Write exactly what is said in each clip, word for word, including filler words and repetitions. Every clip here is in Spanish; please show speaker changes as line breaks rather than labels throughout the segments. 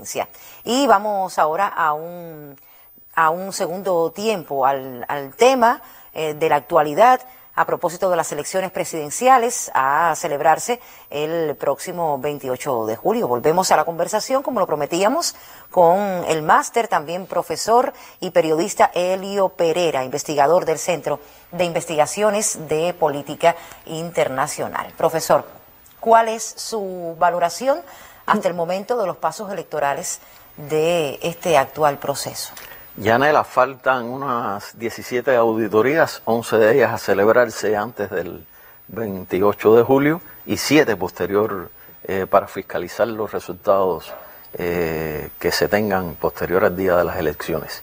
presidencia. Y vamos ahora a un, a un segundo tiempo, al, al tema eh, de la actualidad, a propósito de las elecciones presidenciales a celebrarse el próximo veintiocho de julio. Volvemos a la conversación, como lo prometíamos, con el máster, también profesor y periodista Elio Pereira, investigador del Centro de Investigaciones de Política Internacional. Profesor, ¿cuál es su valoración hasta el momento de los pasos electorales de este actual proceso?
Yanela, faltan unas diecisiete auditorías, once de ellas a celebrarse antes del veintiocho de julio y siete posterior eh, para fiscalizar los resultados eh, que se tengan posterior al día de las elecciones.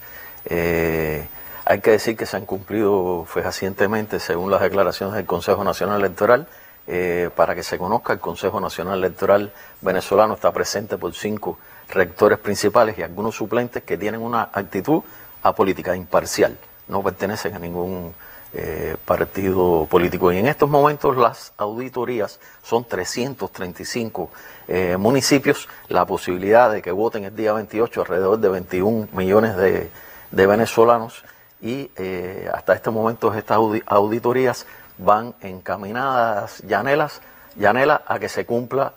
Eh, hay que decir que se han cumplido fehacientemente, según las declaraciones del Consejo Nacional Electoral. Eh, para que se conozca, el Consejo Nacional Electoral venezolano está presente por cinco rectores principales y algunos suplentes que tienen una actitud apolítica, imparcial, no pertenecen a ningún eh, partido político. Y en estos momentos las auditorías son trescientos treinta y cinco eh, municipios, la posibilidad de que voten el día veintiocho alrededor de veintiún millones de, de venezolanos y eh, hasta este momento estas auditorías van encaminadas, Yanelas, Yanela, a que se cumpla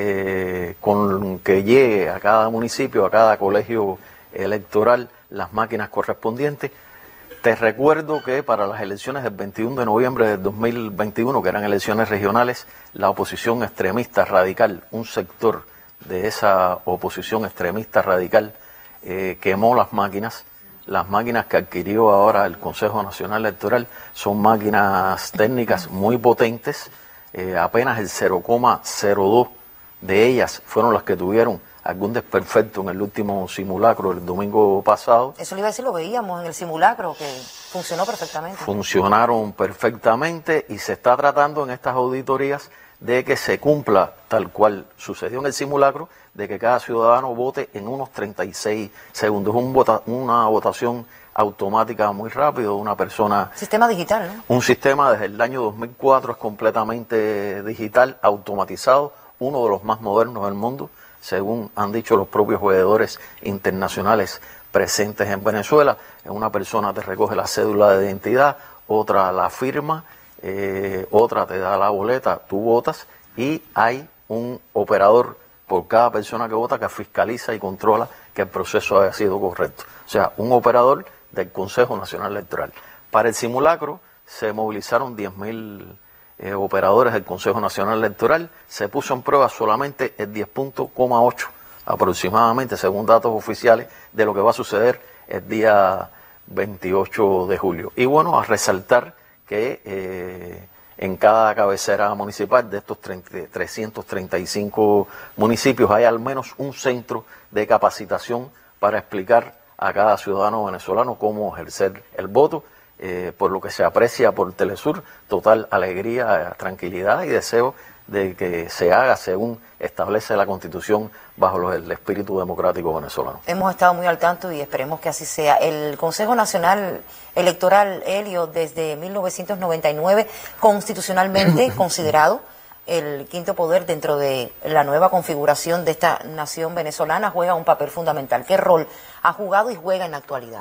Eh, con que llegue a cada municipio, a cada colegio electoral, las máquinas correspondientes. Te recuerdo que para las elecciones del veintiuno de noviembre del dos mil veintiuno, que eran elecciones regionales, la oposición extremista radical, un sector de esa oposición extremista radical, eh, quemó las máquinas. Las máquinas que adquirió ahora el Consejo Nacional Electoral son máquinas técnicas muy potentes, eh, apenas el cero coma cero dos de ellas fueron las que tuvieron algún desperfecto en el último simulacro el domingo pasado.
Eso le iba a decir, lo veíamos en el simulacro, que funcionó perfectamente.
Funcionaron perfectamente y se está tratando en estas auditorías de que se cumpla tal cual sucedió en el simulacro, de que cada ciudadano vote en unos treinta y seis segundos. Un vota, una votación automática muy rápido, una persona...
Sistema digital, ¿no?
Un sistema desde el año dos mil cuatro es completamente digital, automatizado, uno de los más modernos del mundo, según han dicho los propios veedores internacionales presentes en Venezuela. Una persona te recoge la cédula de identidad, otra la firma, eh, otra te da la boleta, tú votas y hay un operador por cada persona que vota que fiscaliza y controla que el proceso haya sido correcto. O sea, un operador del Consejo Nacional Electoral. Para el simulacro se movilizaron diez mil Eh, operadores del Consejo Nacional Electoral, se puso en prueba solamente el diez coma ocho aproximadamente, según datos oficiales, de lo que va a suceder el día veintiocho de julio. Y bueno, a resaltar que eh, en cada cabecera municipal de estos trescientos treinta y cinco municipios hay al menos un centro de capacitación para explicar a cada ciudadano venezolano cómo ejercer el voto. Eh, por lo que se aprecia por Telesur, total alegría, tranquilidad y deseo de que se haga según establece la Constitución bajo el espíritu democrático venezolano.
Hemos estado muy al tanto y esperemos que así sea. El Consejo Nacional Electoral, Elio, desde mil novecientos noventa y nueve, constitucionalmente considerado el quinto poder dentro de la nueva configuración de esta nación venezolana, juega un papel fundamental. ¿Qué rol ha jugado y juega en la actualidad?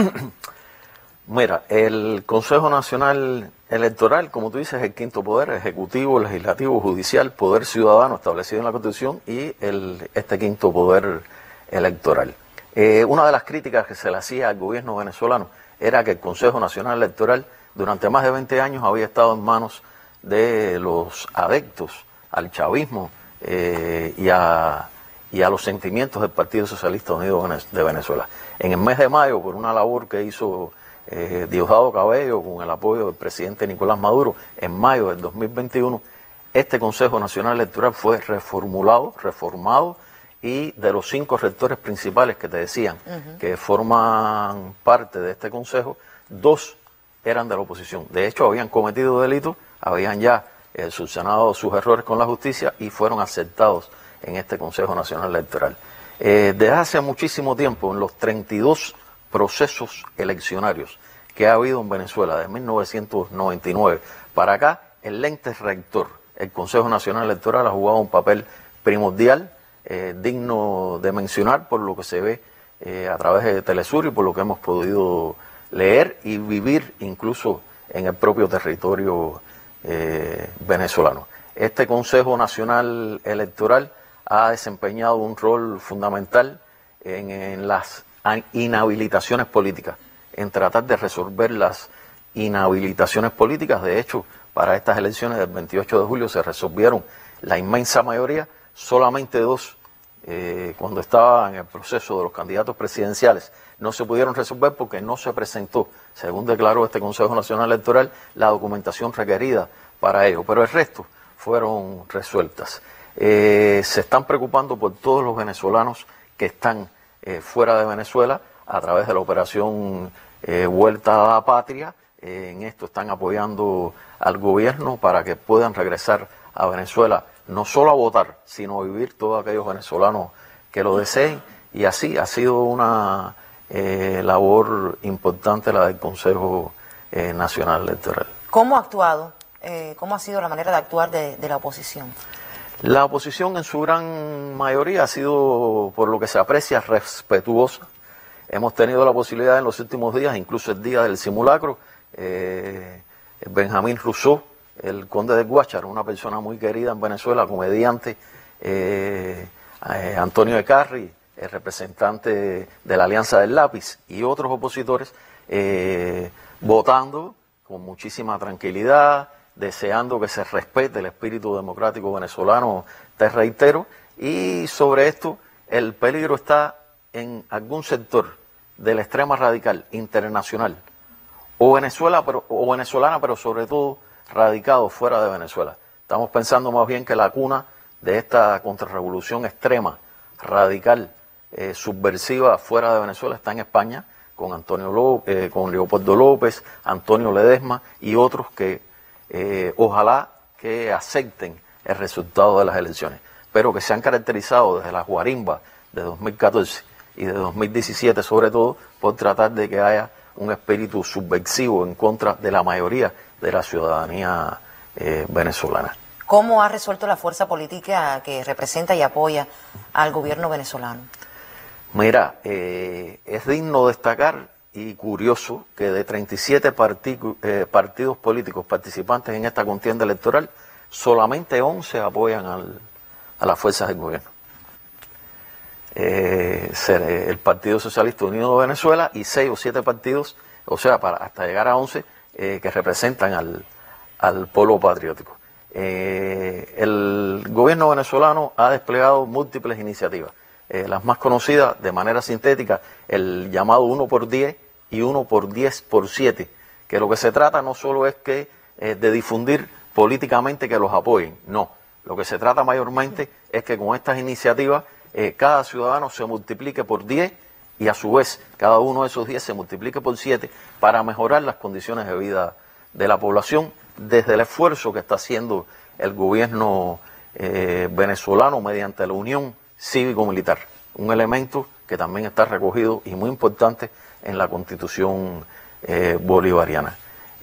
Mira, el Consejo Nacional Electoral, como tú dices, es el quinto poder, ejecutivo, legislativo, judicial, poder ciudadano establecido en la Constitución y el, este quinto poder electoral. Eh, una de las críticas que se le hacía al gobierno venezolano era que el Consejo Nacional Electoral durante más de veinte años había estado en manos de los adeptos al chavismo eh, y, a, y a los sentimientos del Partido Socialista Unido de Venezuela. En el mes de mayo, por una labor que hizo Eh, Diosdado Cabello, con el apoyo del presidente Nicolás Maduro, en mayo del dos mil veintiuno, este Consejo Nacional Electoral fue reformulado, reformado, y de los cinco rectores principales que te decían uh-huh. que forman parte de este Consejo, dos eran de la oposición. De hecho, habían cometido delitos, habían ya eh, subsanado sus errores con la justicia y fueron aceptados en este Consejo Nacional Electoral. Eh, desde hace muchísimo tiempo, en los treinta y dos procesos eleccionarios que ha habido en Venezuela de mil novecientos noventa y nueve para acá, el ente rector, el Consejo Nacional Electoral, ha jugado un papel primordial eh, digno de mencionar por lo que se ve eh, a través de Telesur y por lo que hemos podido leer y vivir incluso en el propio territorio eh, venezolano. Este Consejo Nacional Electoral ha desempeñado un rol fundamental en, en las inhabilitaciones políticas, en tratar de resolver las inhabilitaciones políticas. De hecho, para estas elecciones del veintiocho de julio se resolvieron la inmensa mayoría, solamente dos, eh, cuando estaba en el proceso de los candidatos presidenciales, no se pudieron resolver porque no se presentó, según declaró este Consejo Nacional Electoral, la documentación requerida para ello, pero el resto fueron resueltas. Eh, se están preocupando por todos los venezolanos que están eh, fuera de Venezuela a través de la operación eh, Vuelta a la Patria. Eh, en esto están apoyando al gobierno para que puedan regresar a Venezuela, no solo a votar, sino a vivir todos aquellos venezolanos que lo deseen, y así ha sido una eh, labor importante la del Consejo eh, Nacional Electoral.
¿Cómo ha actuado? Eh, ¿Cómo ha sido la manera de actuar de, de la oposición?
La oposición en su gran mayoría ha sido, por lo que se aprecia, respetuosa. Hemos tenido la posibilidad en los últimos días, incluso el día del simulacro, eh, Benjamín Rousseau, el conde de Guácharo, una persona muy querida en Venezuela, comediante, eh, eh, Antonio Ecarri, el representante de la Alianza del Lápiz, y otros opositores, eh, votando con muchísima tranquilidad, deseando que se respete el espíritu democrático venezolano, te reitero, y sobre esto el peligro está en algún sector de la extrema radical internacional, o Venezuela, pero, o venezolana, pero sobre todo radicado fuera de Venezuela. Estamos pensando más bien que la cuna de esta contrarrevolución extrema, radical, eh, subversiva fuera de Venezuela está en España, con Antonio López, eh, con Leopoldo López, Antonio Ledesma y otros que eh, ojalá que acepten el resultado de las elecciones, pero que se han caracterizado desde la guarimba de dos mil catorce y de dos mil diecisiete sobre todo por tratar de que haya un espíritu subversivo en contra de la mayoría de la ciudadanía eh, venezolana.
¿Cómo ha resuelto la fuerza política que representa y apoya al gobierno venezolano?
Mira, eh, es digno destacar y curioso que de treinta y siete partido, eh, partidos políticos participantes en esta contienda electoral, solamente once apoyan al, a las fuerzas del gobierno. Eh, el Partido Socialista Unido de Venezuela y seis o siete partidos, o sea, para hasta llegar a once, eh, que representan al, al polo patriótico. Eh, el gobierno venezolano ha desplegado múltiples iniciativas. Eh, las más conocidas, de manera sintética, el llamado uno por diez y uno por diez por siete, que lo que se trata no solo es que eh, de difundir políticamente que los apoyen, no, lo que se trata mayormente es que con estas iniciativas eh, cada ciudadano se multiplique por diez y a su vez cada uno de esos diez se multiplique por siete para mejorar las condiciones de vida de la población desde el esfuerzo que está haciendo el gobierno eh, venezolano mediante la Unión Cívico-Militar, un elemento que también está recogido y muy importante en la Constitución eh, bolivariana.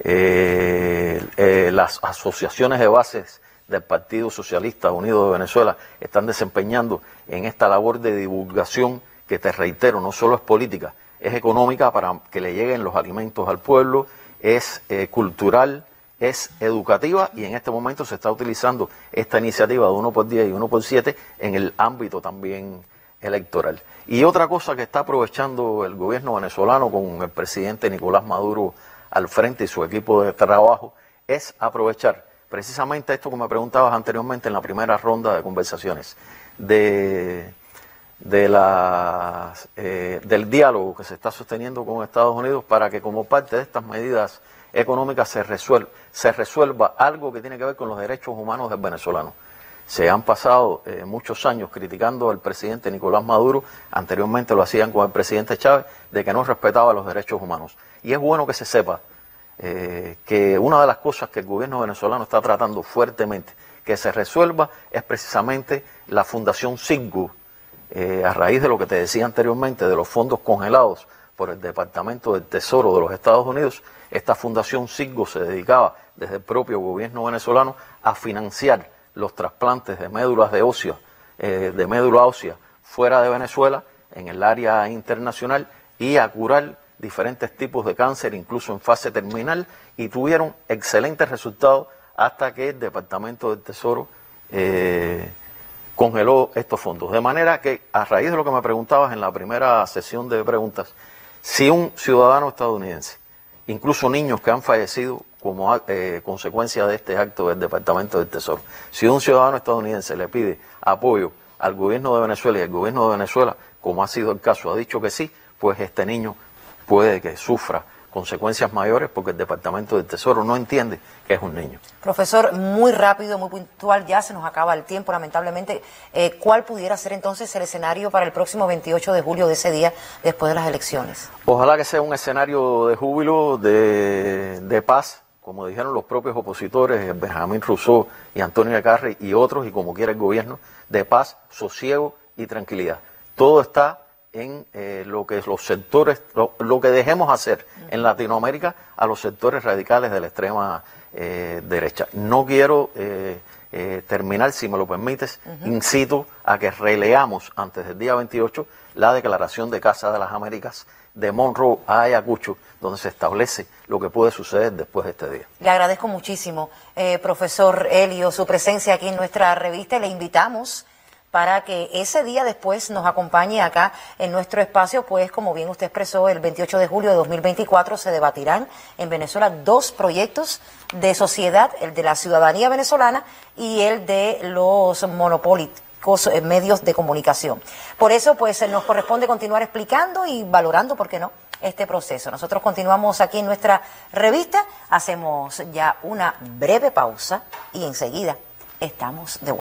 Eh, eh, las asociaciones de bases del Partido Socialista Unido de Venezuela están desempeñando en esta labor de divulgación que, te reitero, no solo es política, es económica para que le lleguen los alimentos al pueblo, es eh, cultural, es educativa, y en este momento se está utilizando esta iniciativa de uno por diez y uno por siete en el ámbito también electoral. Y otra cosa que está aprovechando el gobierno venezolano con el presidente Nicolás Maduro al frente y su equipo de trabajo es aprovechar precisamente esto que me preguntabas anteriormente en la primera ronda de conversaciones, de, de las, eh, del diálogo que se está sosteniendo con Estados Unidos para que como parte de estas medidas económicas se resuelva, se resuelva algo que tiene que ver con los derechos humanos del venezolano. Se han pasado eh, muchos años criticando al presidente Nicolás Maduro, anteriormente lo hacían con el presidente Chávez, de que no respetaba los derechos humanos. Y es bueno que se sepa eh, que una de las cosas que el gobierno venezolano está tratando fuertemente que se resuelva es precisamente la Fundación Citgo, eh, a raíz de lo que te decía anteriormente, de los fondos congelados por el Departamento del Tesoro de los Estados Unidos. Esta Fundación Citgo se dedicaba desde el propio gobierno venezolano a financiar los trasplantes de médulas de óseos eh, de médula ósea fuera de Venezuela, en el área internacional, y a curar diferentes tipos de cáncer, incluso en fase terminal, y tuvieron excelentes resultados hasta que el Departamento del Tesoro eh, congeló estos fondos. De manera que, a raíz de lo que me preguntabas en la primera sesión de preguntas, si un ciudadano estadounidense, incluso niños que han fallecido como eh, consecuencia de este acto del Departamento del Tesoro, si un ciudadano estadounidense le pide apoyo al gobierno de Venezuela y el gobierno de Venezuela, como ha sido el caso, ha dicho que sí, pues este niño puede que sufra consecuencias mayores porque el Departamento del Tesoro no entiende que es un niño.
Profesor, muy rápido, muy puntual, ya se nos acaba el tiempo, lamentablemente. Eh, ¿Cuál pudiera ser entonces el escenario para el próximo veintiocho de julio de ese día, después de las elecciones?
Ojalá que sea un escenario de júbilo, de, de paz, como dijeron los propios opositores, Benjamín Rousseau y Antonio Carri y otros, y como quiera el gobierno, de paz, sosiego y tranquilidad. Todo está en eh, lo que los sectores, lo, lo que dejemos hacer en Latinoamérica a los sectores radicales de la extrema eh, derecha. No quiero eh, eh, terminar, si me lo permites, uh-huh. incito a que releamos antes del día veintiocho la Declaración de Casa de las Américas de Monroe a Ayacucho, donde se establece lo que puede suceder después de este día.
Le agradezco muchísimo, eh, profesor Elio, su presencia aquí en nuestra revista, y le invitamos para que ese día después nos acompañe acá en nuestro espacio, pues como bien usted expresó, el veintiocho de julio de dos mil veinticuatro se debatirán en Venezuela dos proyectos de sociedad, el de la ciudadanía venezolana y el de los monopólicos medios de comunicación. Por eso, pues nos corresponde continuar explicando y valorando, ¿por qué no?, este proceso. Nosotros continuamos aquí en nuestra revista, hacemos ya una breve pausa y enseguida estamos de vuelta.